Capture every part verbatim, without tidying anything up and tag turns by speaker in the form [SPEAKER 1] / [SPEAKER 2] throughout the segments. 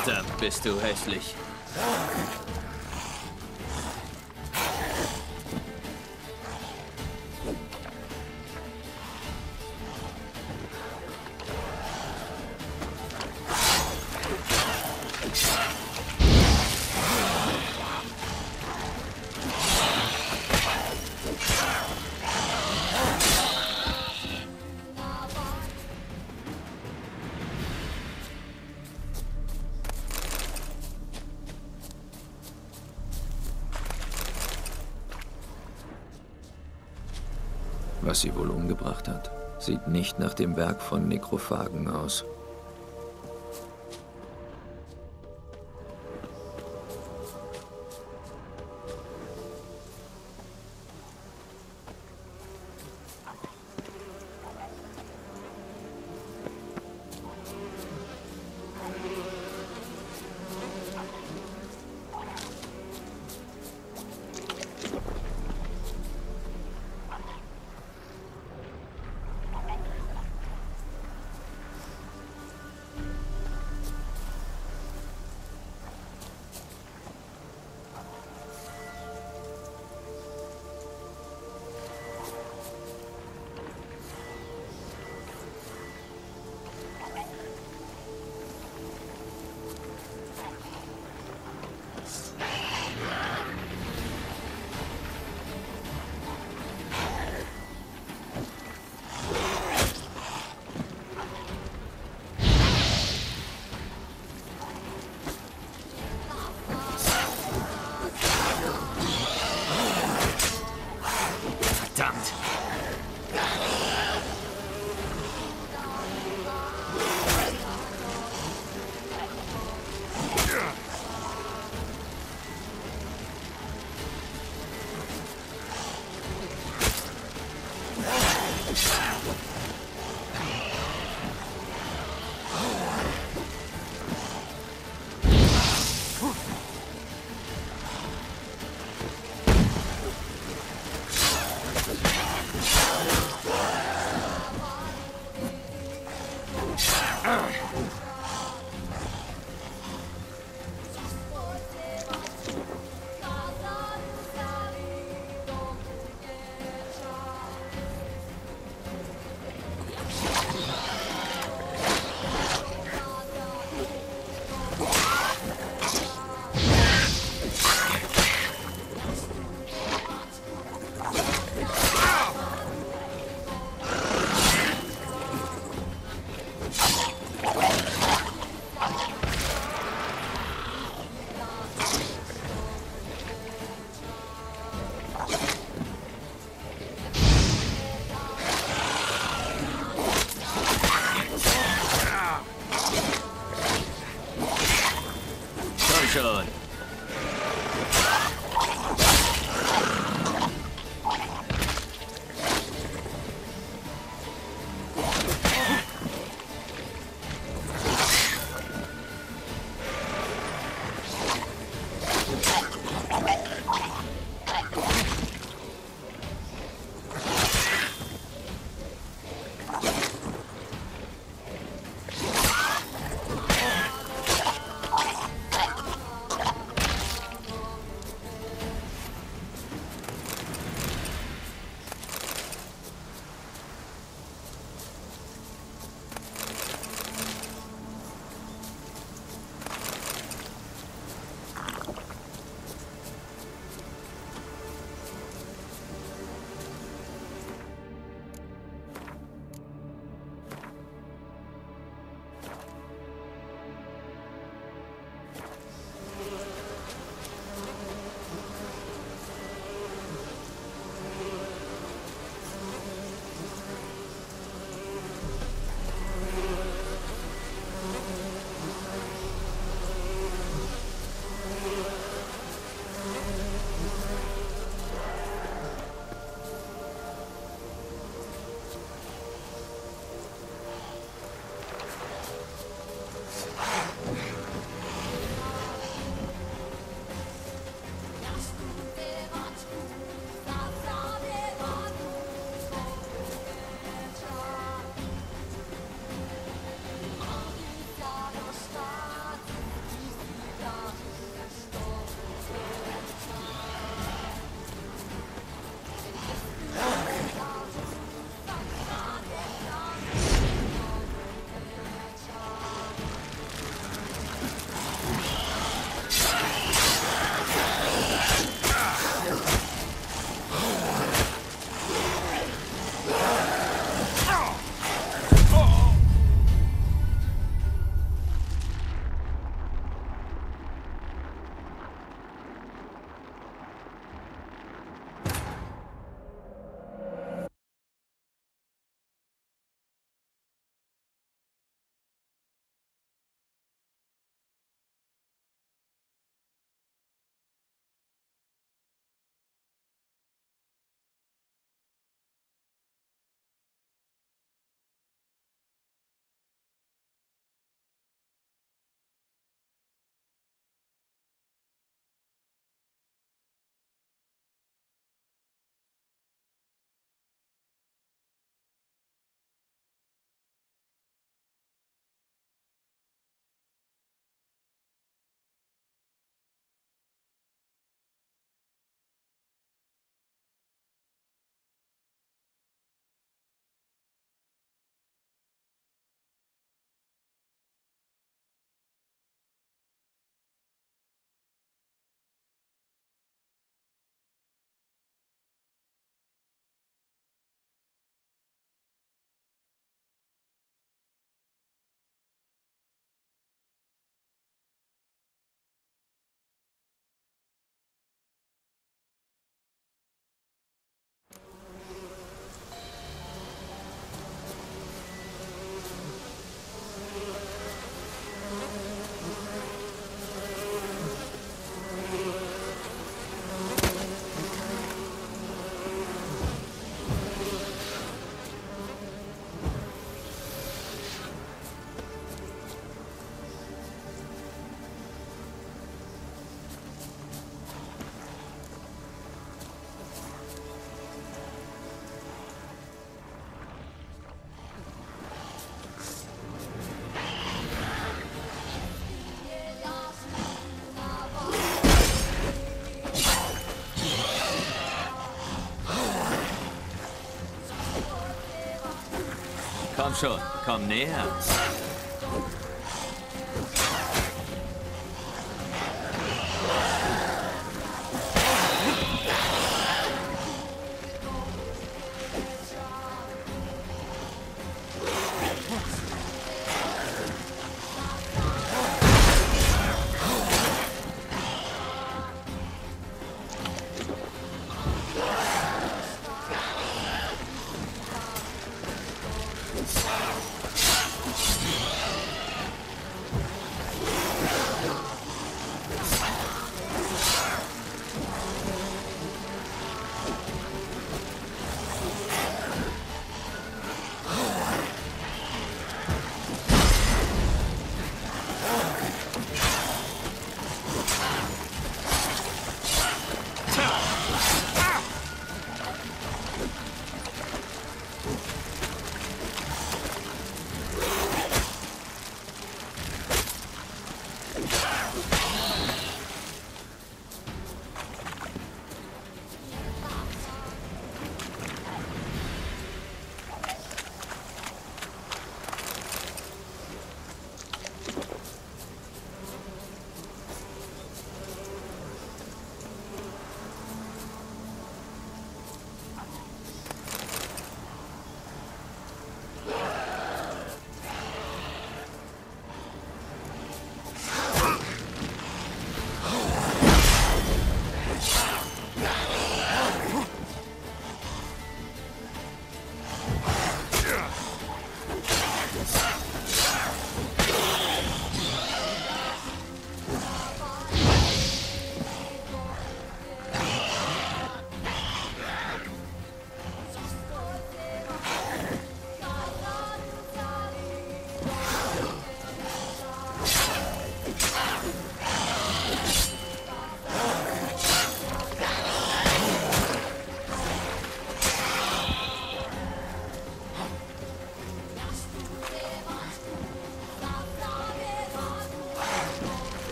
[SPEAKER 1] Verdammt, bist du hässlich.
[SPEAKER 2] Was sie wohl umgebracht hat, sieht nicht nach dem Werk von Nekrophagen aus.
[SPEAKER 1] Komm schon, komm näher.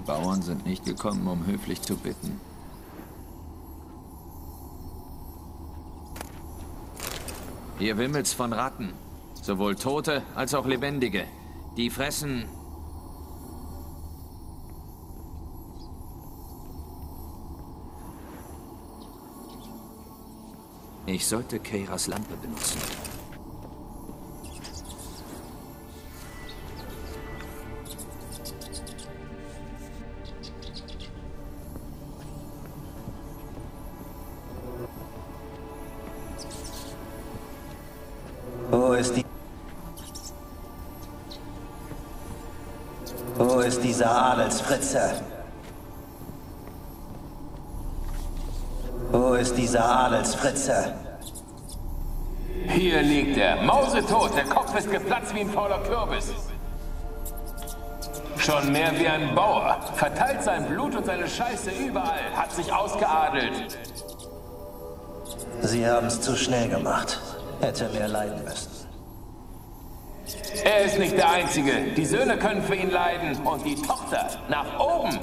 [SPEAKER 2] Bauern sind nicht gekommen, um höflich zu bitten. Hier wimmelt's von Ratten. Sowohl Tote als auch Lebendige. Die fressen... Ich sollte Keiras Lampe benutzen.
[SPEAKER 1] Wo ist die... Wo ist dieser Adelsfritze? Wo ist dieser Adelsfritze?
[SPEAKER 3] Hier liegt er, mausetot, der Kopf ist geplatzt wie ein fauler Kürbis. Schon mehr wie ein Bauer, verteilt sein Blut und seine Scheiße überall, hat sich ausgeadelt.
[SPEAKER 1] Sie haben es zu schnell gemacht. Hätte mehr leiden müssen.
[SPEAKER 3] Er ist nicht der Einzige. Die Söhne können für ihn leiden und die Tochter nach oben.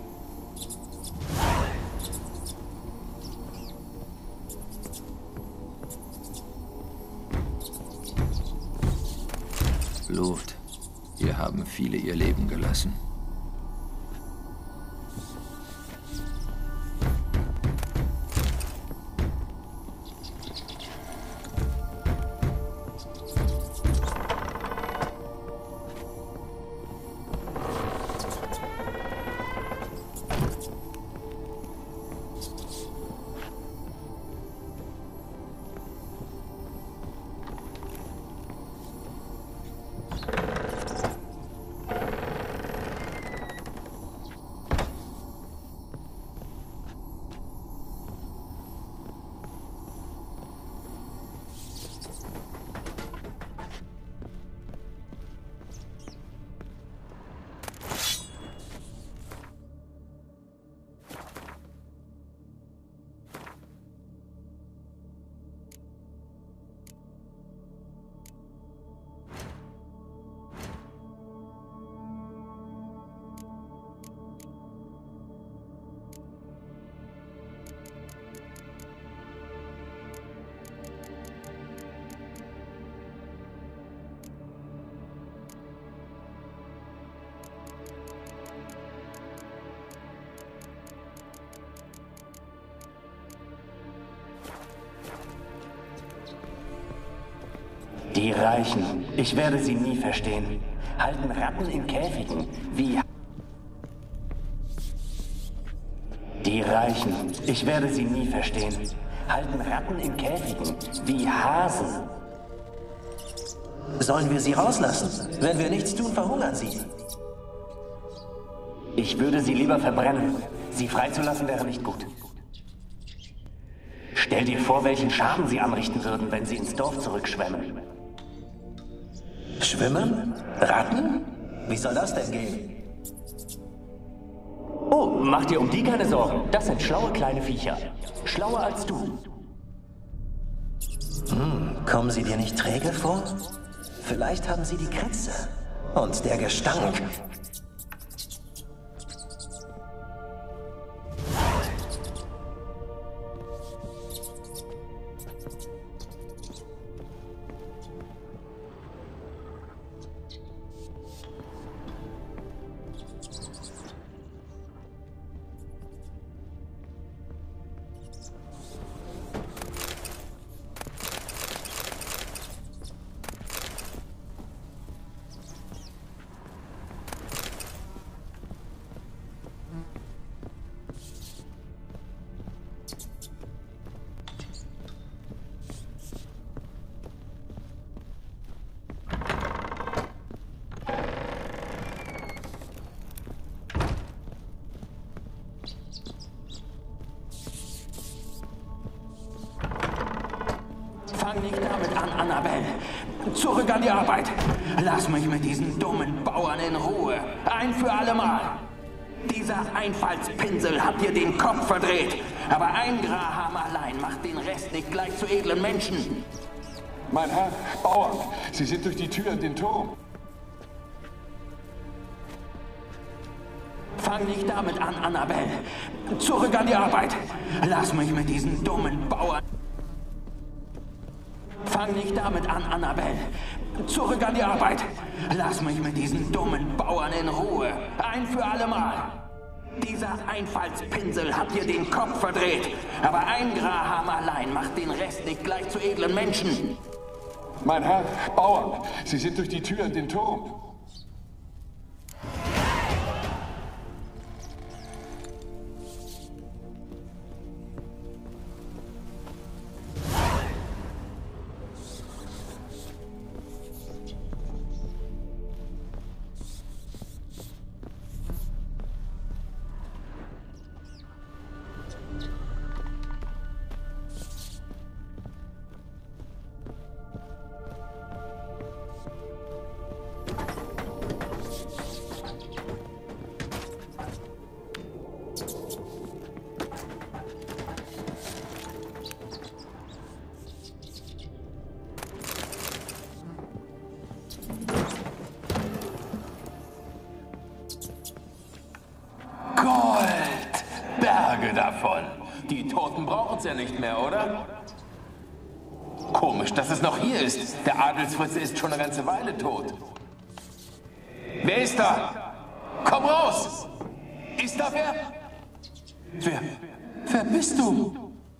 [SPEAKER 2] Blut. Hier haben viele ihr Leben gelassen.
[SPEAKER 4] Die Reichen, ich werde sie nie verstehen, halten Ratten in Käfigen wie... Die Reichen, ich werde sie nie verstehen, halten Ratten in Käfigen wie Hasen.
[SPEAKER 1] Sollen wir sie rauslassen? Wenn wir nichts tun, verhungern sie.
[SPEAKER 4] Ich würde sie lieber verbrennen. Sie freizulassen wäre nicht gut. Stell dir vor, welchen Schaden sie anrichten würden, wenn sie ins Dorf zurückschwemmen.
[SPEAKER 1] Schwimmen? Ratten? Wie soll das denn gehen?
[SPEAKER 4] Oh, mach dir um die keine Sorgen. Das sind schlaue kleine Viecher. Schlauer als du.
[SPEAKER 1] Hm, kommen sie dir nicht träge vor? Vielleicht haben sie die Krätze. Und der Gestank.
[SPEAKER 4] Fang nicht damit an, Annabelle. Zurück an die Arbeit. Lass mich mit diesen dummen Bauern in Ruhe. Ein für alle Mal. Dieser Einfallspinsel hat dir den Kopf verdreht. Aber ein Graham allein macht den Rest nicht gleich zu edlen Menschen.
[SPEAKER 3] Mein Herr, Bauern, Sie sind durch die Tür in den Turm.
[SPEAKER 4] Fang nicht damit an, Annabelle. Zurück an die Arbeit. Lass mich mit diesen dummen Bauern... Fang nicht damit an, Annabelle. Zurück an die Arbeit. Lass mich mit diesen dummen Bauern in Ruhe. Ein für alle Mal. Dieser Einfallspinsel hat dir den Kopf verdreht. Aber ein Graham allein macht den Rest nicht gleich zu edlen Menschen.
[SPEAKER 3] Mein Herr, Bauern, Sie sind durch die Tür in den Turm. Gold! Berge davon. Die Toten brauchen es ja nicht mehr, oder? Komisch, dass es noch hier ist. Der Adelsfritze ist schon eine ganze Weile tot. Wer ist da? Komm raus! Ist da wer? Wer? Wer bist du?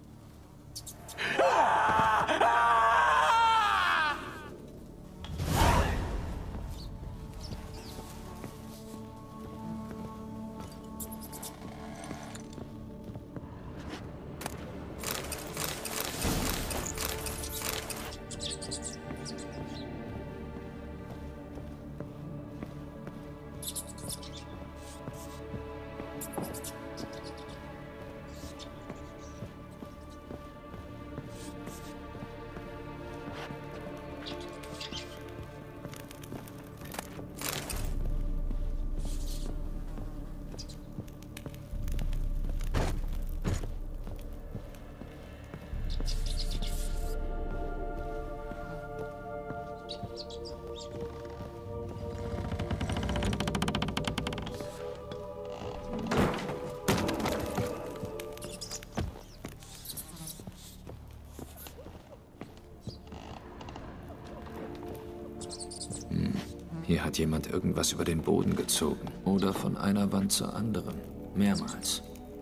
[SPEAKER 2] Hier hat jemand irgendwas über den Boden gezogen. Oder von einer Wand zur anderen. Mehrmals.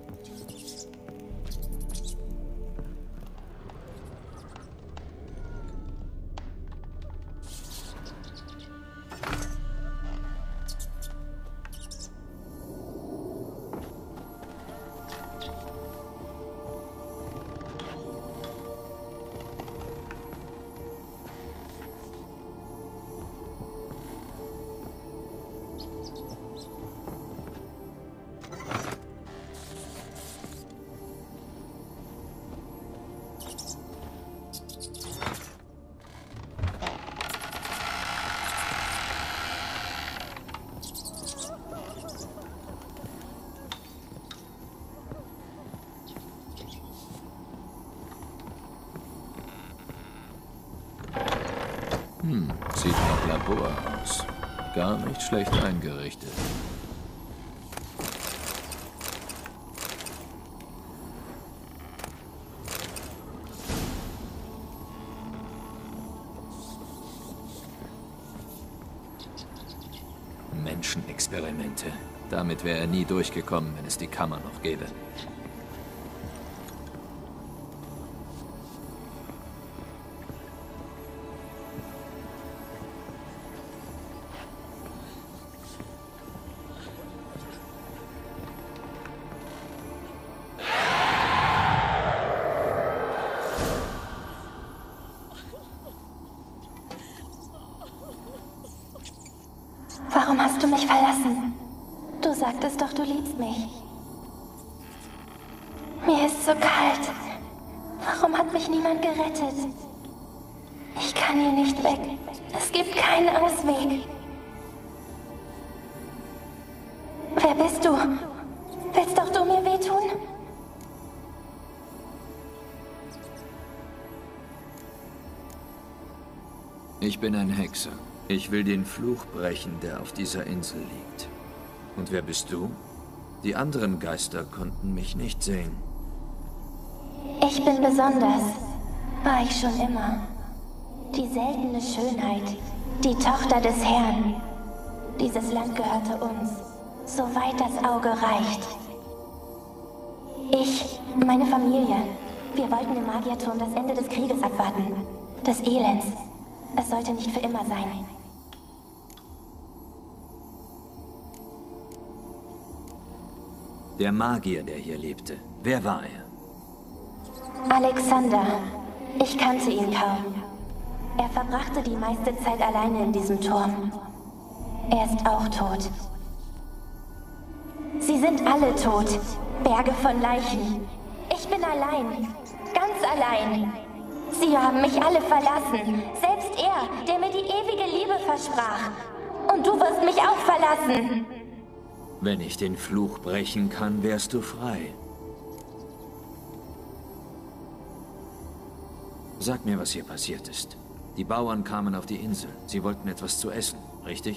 [SPEAKER 2] Hm, sieht nach Labor aus. Gar nicht schlecht eingerichtet. Menschenexperimente. Damit wäre er nie durchgekommen, wenn es die Kammer noch gäbe.
[SPEAKER 5] Warum hast du mich verlassen? Du sagtest doch, du liebst mich. Mir ist so kalt. Warum hat mich niemand gerettet? Ich kann hier nicht weg. Es gibt keinen Ausweg. Wer bist du? Willst doch du mir wehtun?
[SPEAKER 2] Ich bin ein Hexer. Ich will den Fluch brechen, der auf dieser Insel liegt. Und wer bist du? Die anderen Geister konnten mich nicht sehen.
[SPEAKER 5] Ich bin besonders. War ich schon immer. Die seltene Schönheit. Die Tochter des Herrn. Dieses Land gehörte uns. Soweit das Auge reicht. Ich, meine Familie. Wir wollten im Magierturm das Ende des Krieges abwarten. Des Elends. Es sollte nicht für immer sein.
[SPEAKER 2] Der Magier, der hier lebte. Wer war er?
[SPEAKER 5] Alexander. Ich kannte ihn kaum. Er verbrachte die meiste Zeit alleine in diesem Turm. Er ist auch tot. Sie sind alle tot. Berge von Leichen. Ich bin allein. Ganz allein. Sie haben mich alle verlassen. Selbst er, der mir die ewige Liebe versprach. Und du wirst mich auch verlassen.
[SPEAKER 2] Wenn ich den Fluch brechen kann, wärst du frei. Sag mir, was hier passiert ist. Die Bauern kamen auf die Insel. Sie wollten etwas zu essen, richtig?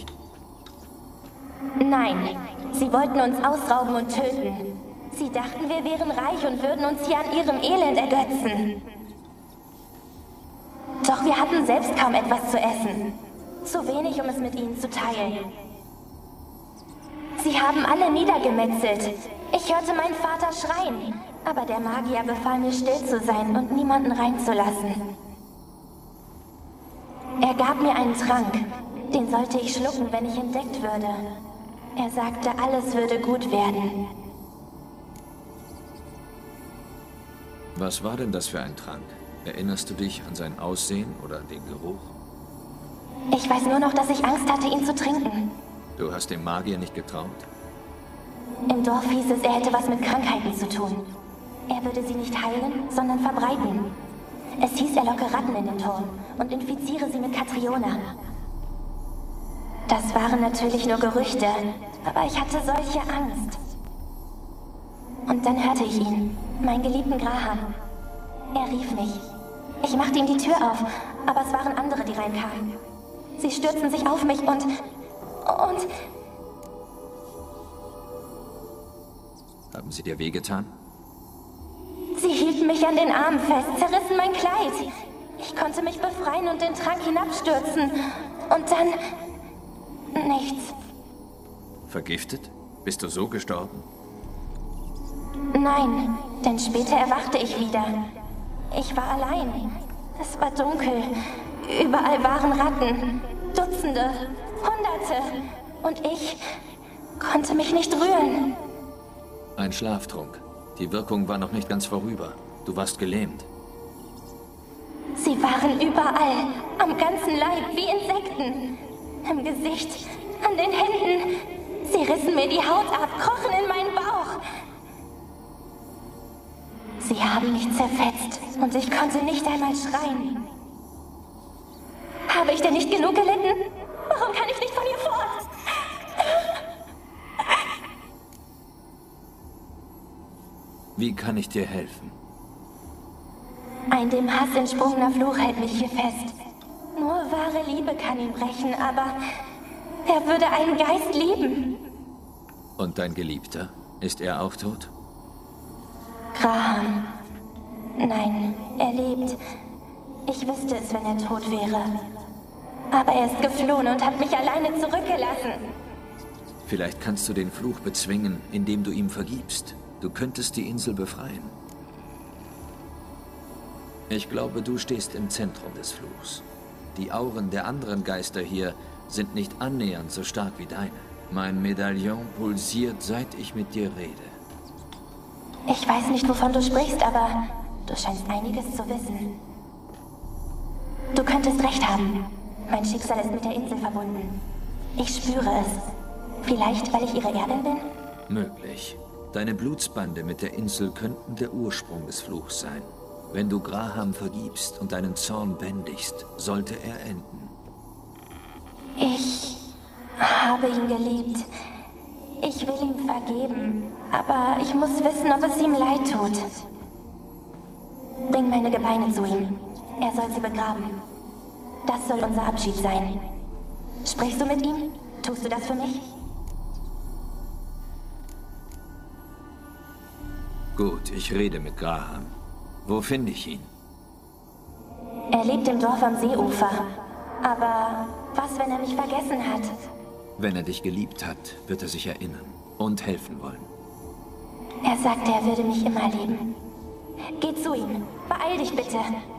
[SPEAKER 5] Nein, sie wollten uns ausrauben und töten. Sie dachten, wir wären reich und würden uns hier an ihrem Elend ergötzen. Doch wir hatten selbst kaum etwas zu essen. Zu wenig, um es mit ihnen zu teilen. Sie haben alle niedergemetzelt. Ich hörte meinen Vater schreien, aber der Magier befahl mir, still zu sein und niemanden reinzulassen. Er gab mir einen Trank. Den sollte ich schlucken, wenn ich entdeckt würde. Er sagte, alles würde gut werden.
[SPEAKER 2] Was war denn das für ein Trank? Erinnerst du dich an sein Aussehen oder den Geruch?
[SPEAKER 5] Ich weiß nur noch, dass ich Angst hatte, ihn zu trinken.
[SPEAKER 2] Du hast dem Magier nicht getraut?
[SPEAKER 5] Im Dorf hieß es, er hätte was mit Krankheiten zu tun. Er würde sie nicht heilen, sondern verbreiten. Es hieß, er locke Ratten in den Turm und infiziere sie mit Katriona. Das waren natürlich nur Gerüchte, aber ich hatte solche Angst. Und dann hörte ich ihn, meinen geliebten Graham. Er rief mich. Ich machte ihm die Tür auf, aber es waren andere, die reinkamen. Sie stürzten sich auf mich und... und...
[SPEAKER 2] Haben sie dir wehgetan?
[SPEAKER 5] Sie hielten mich an den Armen fest, zerrissen mein Kleid. Ich konnte mich befreien und den Trank hinabstürzen. Und dann... nichts.
[SPEAKER 2] Vergiftet? Bist du so gestorben?
[SPEAKER 5] Nein, denn später erwachte ich wieder. Ich war allein. Es war dunkel. Überall waren Ratten. Dutzende. Hunderte. Und ich konnte mich nicht rühren.
[SPEAKER 2] Ein Schlaftrunk. Die Wirkung war noch nicht ganz vorüber. Du warst gelähmt.
[SPEAKER 5] Sie waren überall. Am ganzen Leib, wie Insekten. Im Gesicht, an den Händen. Sie rissen mir die Haut ab, krochen in meinen Bauch. Sie haben mich zerfetzt und ich konnte nicht einmal schreien. Habe ich denn nicht genug gelitten? Warum kann ich nicht von ihr fort?
[SPEAKER 2] Wie kann ich dir helfen?
[SPEAKER 5] Ein dem Hass entsprungener Fluch hält mich hier fest. Nur wahre Liebe kann ihn brechen, aber er würde einen Geist lieben.
[SPEAKER 2] Und dein Geliebter? Ist er auch tot?
[SPEAKER 5] Graham. Nein, er lebt. Ich wüsste es, wenn er tot wäre. Aber er ist geflohen und hat mich alleine zurückgelassen.
[SPEAKER 2] Vielleicht kannst du den Fluch bezwingen, indem du ihm vergibst. Du könntest die Insel befreien. Ich glaube, du stehst im Zentrum des Fluchs. Die Auren der anderen Geister hier sind nicht annähernd so stark wie deine. Mein Medaillon pulsiert, seit ich mit dir rede.
[SPEAKER 5] Ich weiß nicht, wovon du sprichst, aber du scheinst einiges zu wissen. Du könntest recht haben. Mein Schicksal ist mit der Insel verbunden. Ich spüre es. Vielleicht, weil ich ihre Erbin bin?
[SPEAKER 2] Möglich. Deine Blutsbande mit der Insel könnten der Ursprung des Fluchs sein. Wenn du Graham vergibst und deinen Zorn bändigst, sollte er enden.
[SPEAKER 5] Ich habe ihn geliebt. Ich will ihm vergeben, aber ich muss wissen, ob es ihm leid tut. Bring meine Gebeine zu ihm. Er soll sie begraben. Das soll unser Abschied sein. Sprichst du mit ihm? Tust du das für mich?
[SPEAKER 2] Gut, ich rede mit Graham. Wo finde ich ihn?
[SPEAKER 5] Er lebt im Dorf am Seeufer. Aber was, wenn er mich vergessen hat?
[SPEAKER 2] Wenn er dich geliebt hat, wird er sich erinnern und helfen wollen.
[SPEAKER 5] Er sagte, er würde mich immer lieben. Geh zu ihm. Beeil dich bitte.